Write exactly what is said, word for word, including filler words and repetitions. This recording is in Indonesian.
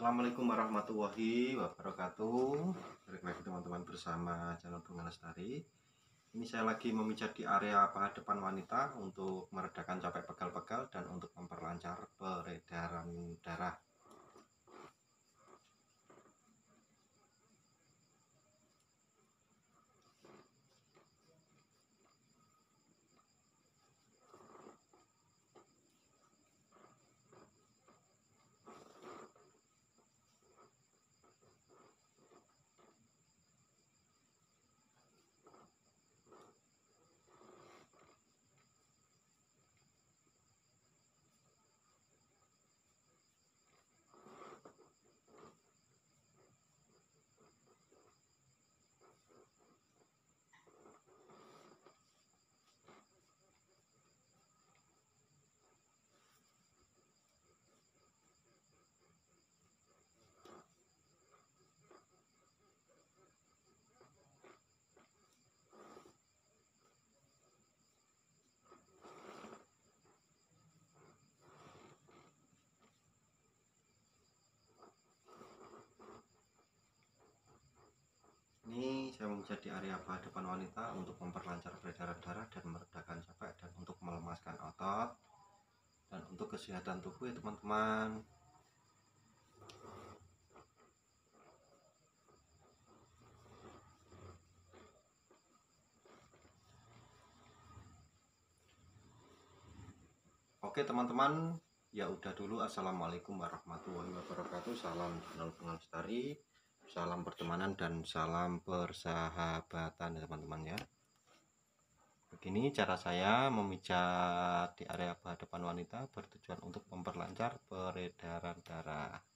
Assalamualaikum warahmatullahi wabarakatuh. Balik lagi teman-teman bersama channel Bunga Lestari. Ini saya lagi memijat di area paha depan wanita untuk meredakan capek pegal-pegal dan untuk memperlancar peredaran darah. Ini saya memijat di area paha depan wanita untuk memperlancar peredaran darah dan meredakan capek dan untuk melemaskan otot dan untuk kesehatan tubuh ya teman-teman. Oke teman-teman, ya udah dulu. Assalamualaikum warahmatullahi wabarakatuh. Salam channel Bunga Lestari, salam pertemanan dan salam persahabatan ya teman-teman ya. Begini cara saya memijat di area paha depan wanita bertujuan untuk memperlancar peredaran darah.